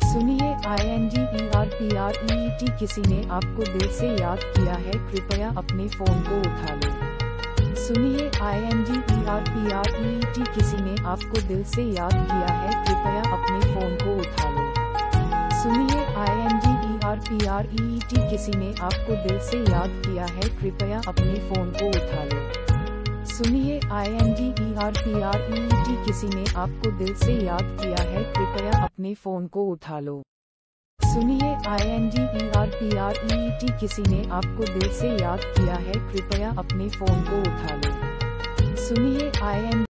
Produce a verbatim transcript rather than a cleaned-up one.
सुनिए I N G E R P R E E T किसी ने आपको दिल से याद किया है, कृपया अपने फोन को उठा लो। सुनिए I N G E R P R E E T किसी ने आपको दिल से याद किया है, कृपया अपने फोन को उठा लो। सुनिए I N G E R P R E E T किसी ने आपको दिल से याद किया है, कृपया अपने फोन को उठा लो। सुनिए I N G E R P R E E T किसी ने आपको दिल से याद किया है, कृपया अपने फोन को उठा लो। सुनिए I N G E R P R E E T किसी ने आपको दिल से याद किया है, कृपया अपने फोन को उठा लो। सुनिए आई एन